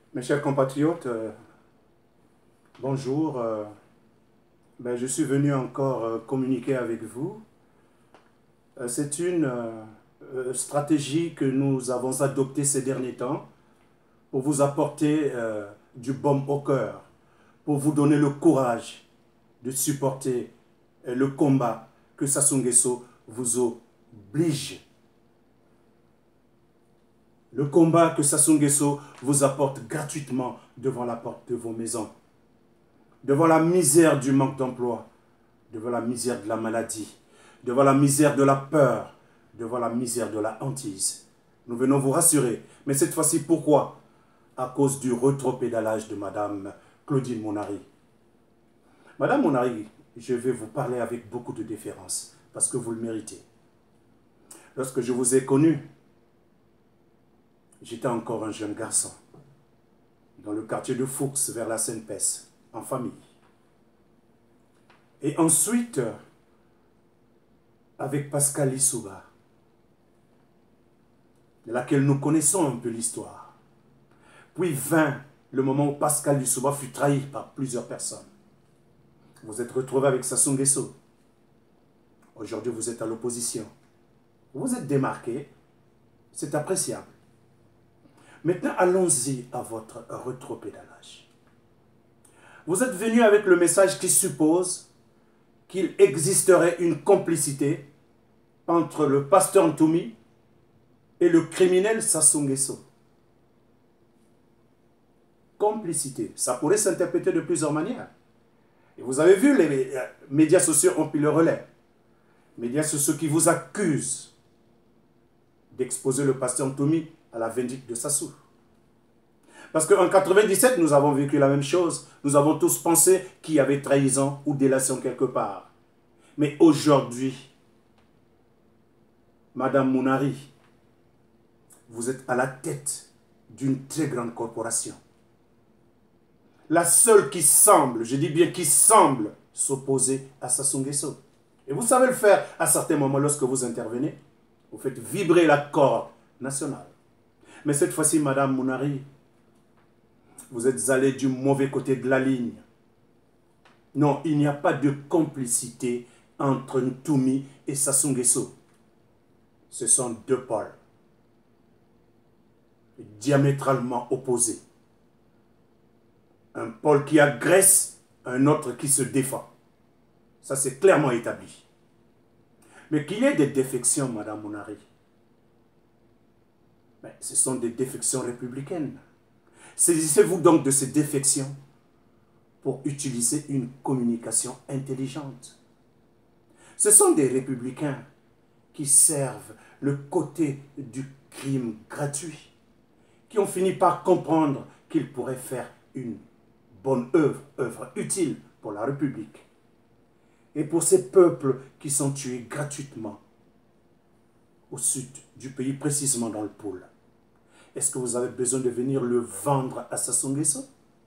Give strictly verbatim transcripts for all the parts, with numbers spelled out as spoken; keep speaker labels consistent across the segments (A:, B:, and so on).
A: Mes chers compatriotes, euh, bonjour. euh, ben, je suis venu encore euh, communiquer avec vous. Euh, c'est une euh, euh, stratégie que nous avons adoptée ces derniers temps pour vous apporter euh, du baume au cœur, pour vous donner le courage de supporter euh, le combat que Sassou Nguesso vous oblige. Le combat que Sassou Nguesso vous apporte gratuitement devant la porte de vos maisons. Devant la misère du manque d'emploi, devant la misère de la maladie, devant la misère de la peur, devant la misère de la hantise. Nous venons vous rassurer. Mais cette fois-ci, pourquoi? À cause du rétropédalage de Madame Claudine Monari. Madame Monari, je vais vous parler avec beaucoup de déférence, parce que vous le méritez. Lorsque je vous ai connu, j'étais encore un jeune garçon, dans le quartier de Fuchs, vers la Seine-Pesse, en famille. Et ensuite, avec Pascal Lissouba, de laquelle nous connaissons un peu l'histoire. Puis vint le moment où Pascal Lissouba fut trahi par plusieurs personnes. Vous êtes retrouvé avec Sassou Nguesso. Aujourd'hui, vous êtes à l'opposition. Vous êtes démarqué, c'est appréciable. Maintenant, allons-y à votre rétropédalage. Vous êtes venu avec le message qui suppose qu'il existerait une complicité entre le pasteur Ntoumi et le criminel Sassou Nguesso. Complicité, ça pourrait s'interpréter de plusieurs manières. Et vous avez vu, les médias sociaux ont pris le relais. Les médias sociaux qui vous accusent d'exposer le pasteur Ntoumi à la vindicte de Sassou. Parce qu'en mille neuf cent quatre-vingt-dix-sept, nous avons vécu la même chose. Nous avons tous pensé qu'il y avait trahison ou délation quelque part. Mais aujourd'hui, Madame Monari, vous êtes à la tête d'une très grande corporation. La seule qui semble, je dis bien qui semble, s'opposer à Sassou Nguesso. Et vous savez le faire à certains moments lorsque vous intervenez. Vous faites vibrer la corde nationale. Mais cette fois-ci, Madame Monari, vous êtes allé du mauvais côté de la ligne. Non, il n'y a pas de complicité entre Ntoumi et Sassou Nguesso. Ce sont deux pôles diamétralement opposés. Un pôle qui agresse, un autre qui se défend. Ça, c'est clairement établi. Mais qu'il y ait des défections, Madame Monari, mais ce sont des défections républicaines. Saisissez-vous donc de ces défections pour utiliser une communication intelligente. Ce sont des républicains qui servent le côté du crime gratuit, qui ont fini par comprendre qu'ils pourraient faire une bonne œuvre, œuvre utile pour la République. Et pour ces peuples qui sont tués gratuitement au sud du pays, précisément dans le pôle. Est-ce que vous avez besoin de venir le vendre à Sassou Nguesso?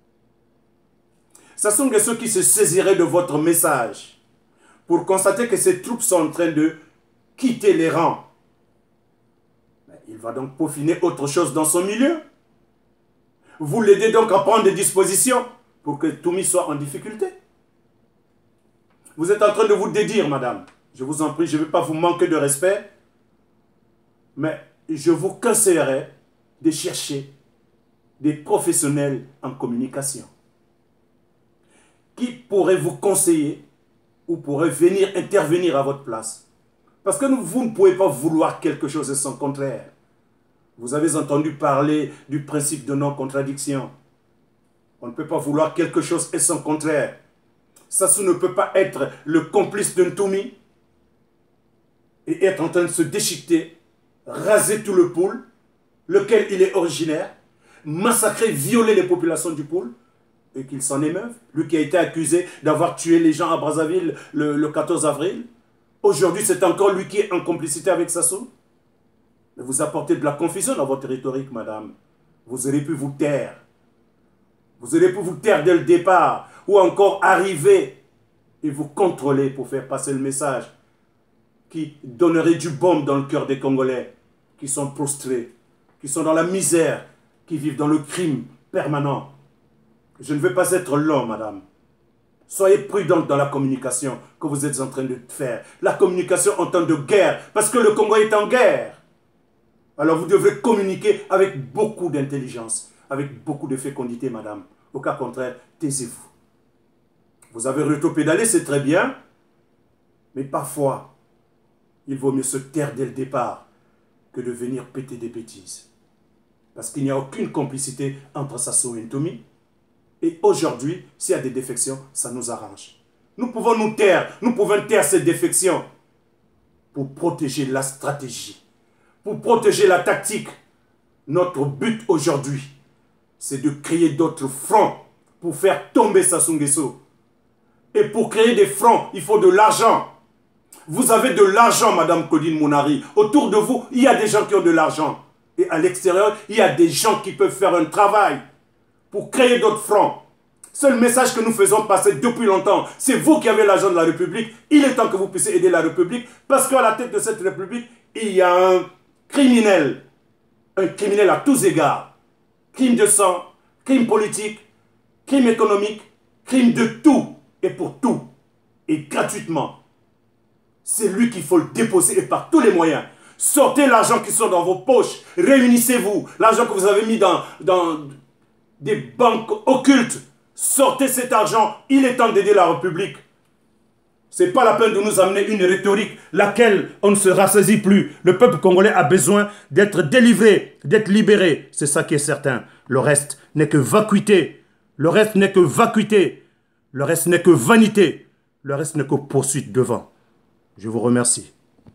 A: Sassou Nguesso qui se saisirait de votre message pour constater que ses troupes sont en train de quitter les rangs. Il va donc peaufiner autre chose dans son milieu. Vous l'aidez donc à prendre des dispositions pour que Ntoumi soit en difficulté. Vous êtes en train de vous dédire, madame. Je vous en prie, je ne vais pas vous manquer de respect, mais je vous conseillerais de chercher des professionnels en communication qui pourraient vous conseiller ou pourraient venir intervenir à votre place. Parce que vous ne pouvez pas vouloir quelque chose et son contraire. Vous avez entendu parler du principe de non-contradiction. On ne peut pas vouloir quelque chose et son contraire. Sassou ne peut pas être le complice de Ntoumi et être en train de se déchiqueter, raser tout le pôle, lequel il est originaire, massacrer, violer les populations du pôle, et qu'il s'en émeuve. Lui qui a été accusé d'avoir tué les gens à Brazzaville le, le quatorze avril. Aujourd'hui, c'est encore lui qui est en complicité avec Sassou. Mais vous apportez de la confusion dans votre rhétorique, madame. Vous auriez pu vous taire. Vous auriez pu vous taire dès le départ, ou encore arriver et vous contrôler pour faire passer le message qui donnerait du baume dans le cœur des Congolais, qui sont prostrés, qui sont dans la misère, qui vivent dans le crime, permanent. Je ne veux pas être long, madame. Soyez prudente dans la communication que vous êtes en train de faire. La communication en temps de guerre, parce que le Congo est en guerre. Alors vous devrez communiquer avec beaucoup d'intelligence, avec beaucoup de fécondité, madame. Au cas contraire, taisez-vous. Vous avez rétropédalé, c'est très bien, mais parfois, il vaut mieux se taire dès le départ que de venir péter des bêtises. Parce qu'il n'y a aucune complicité entre Sassou et Ntomi. Et aujourd'hui, s'il y a des défections, ça nous arrange. Nous pouvons nous taire, nous pouvons taire ces défections pour protéger la stratégie, pour protéger la tactique. Notre but aujourd'hui, c'est de créer d'autres fronts pour faire tomber Sassou Nguesso. Et pour créer des fronts, il faut de l'argent. Vous avez de l'argent, madame Claudine Mounari. Autour de vous, il y a des gens qui ont de l'argent. Et à l'extérieur, il y a des gens qui peuvent faire un travail pour créer d'autres fronts. C'est le message que nous faisons passer depuis longtemps. C'est vous qui avez l'argent de la République. Il est temps que vous puissiez aider la République. Parce qu'à la tête de cette République, il y a un criminel. Un criminel à tous égards. Crime de sang, crime politique, crime économique, crime de tout et pour tout. Et gratuitement. C'est lui qu'il faut le déposer et par tous les moyens. Sortez l'argent qui sont dans vos poches. Réunissez-vous. L'argent que vous avez mis dans, dans des banques occultes. Sortez cet argent. Il est temps d'aider la République. Ce n'est pas la peine de nous amener une rhétorique laquelle on ne se rassaisit plus. Le peuple congolais a besoin d'être délivré, d'être libéré. C'est ça qui est certain. Le reste n'est que vacuité. Le reste n'est que vacuité. Le reste n'est que vanité. Le reste n'est que poursuite devant. Je vous remercie.